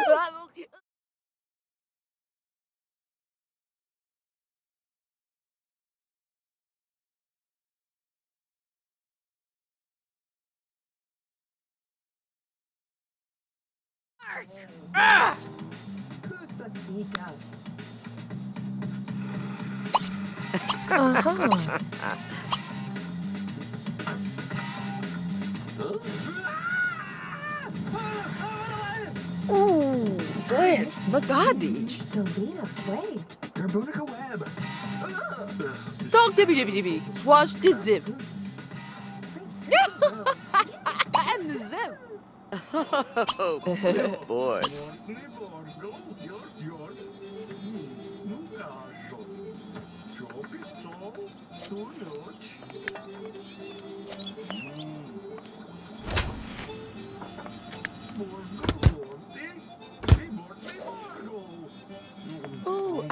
Ah! Ooh, bled, Magadich. Sog dibby dibby dibby, swash the zip. And the zip. Oh, good boy. Ooh.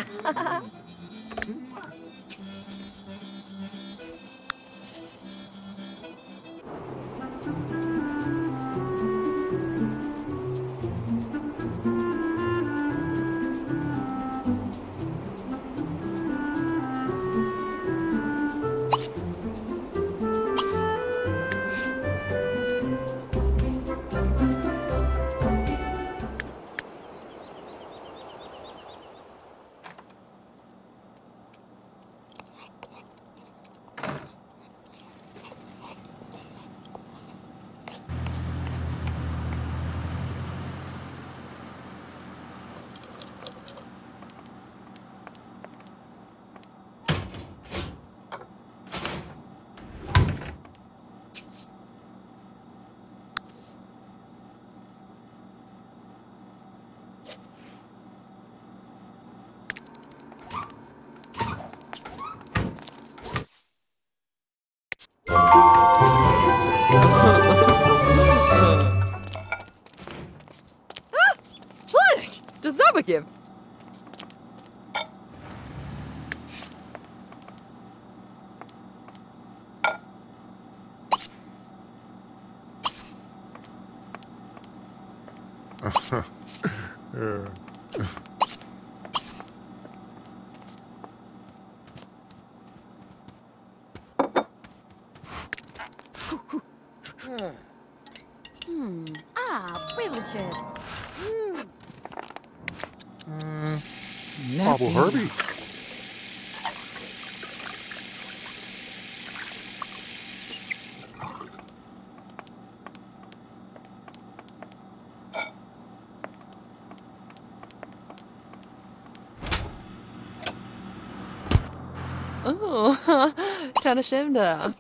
Slick! The Zabagiv. Privilege. Bobble Herbie. Oh, Tanashimda.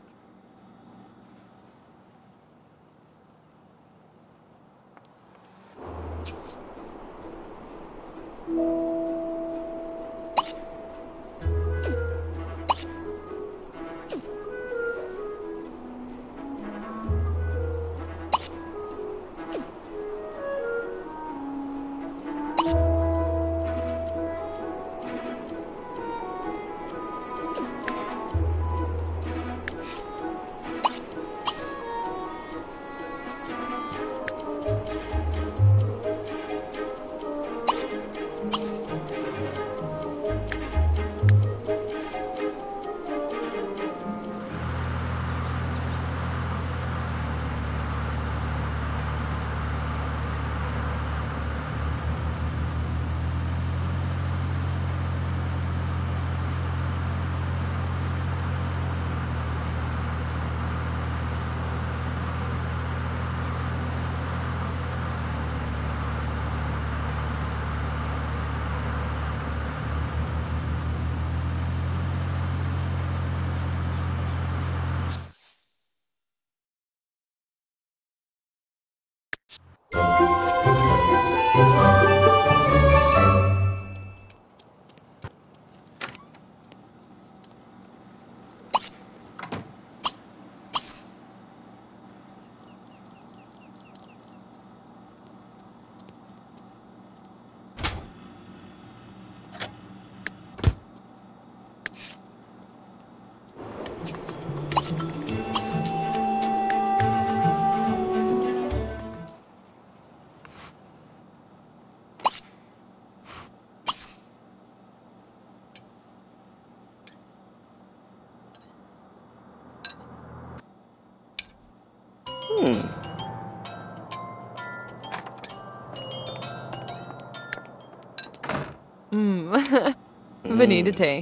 Venite te.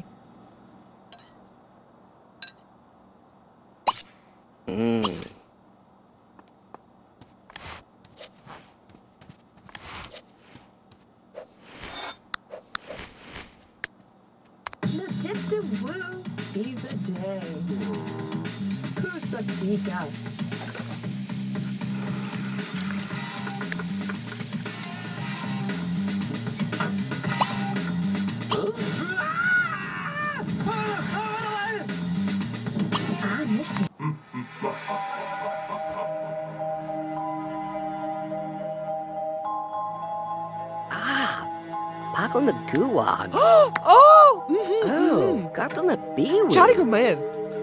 The tip to woo is a day. Kusakika. Pak on the guwag. Oh! Oh, got on the biwi. Chari gumev.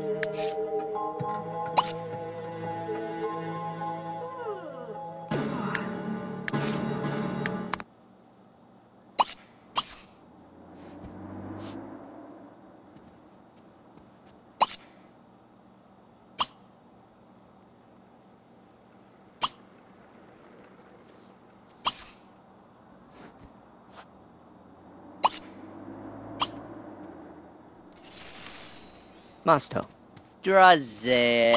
Masto. Drazib.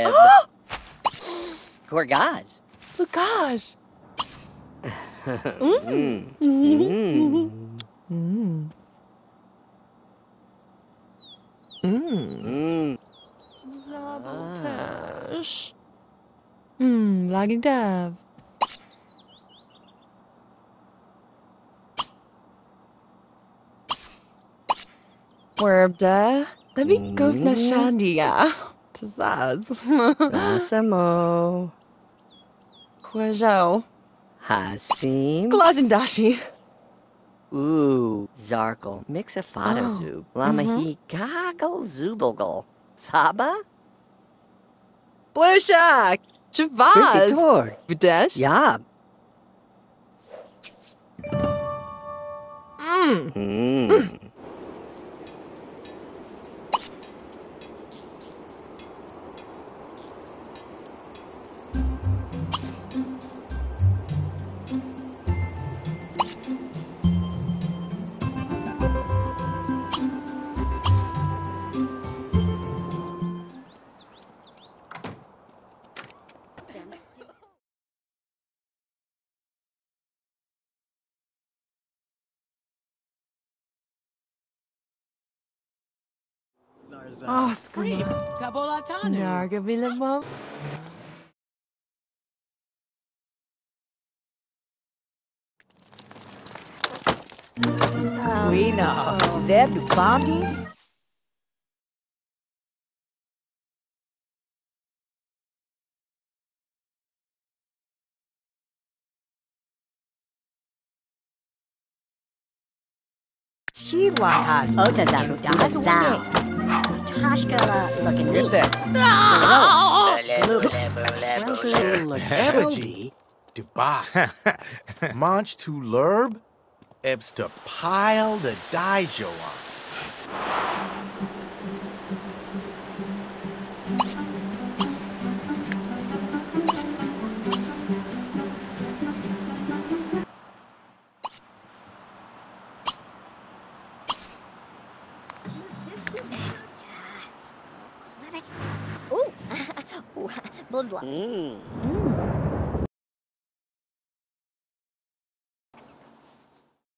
Gorgaz. Lucas. Zabopash. Laging dav. Werbda. Let me go na shandia. Tazaz. Asamo. Quajo. Hasim. Glazendashi. Ooh, Zarkle. Mixafada zub. Lamahi goggle zubalgle. Saba? Blushak. Chavaz. Tor. Videsh. Yab. Oh, scream. Narga Villamom. We know. Zeb du Bondi? She has Otazaru Dazal. Tashkala looking neat. Ebony, Dubai. Munch to Lurb, Ebs to pile the Daijo on. Ooh. Buzla.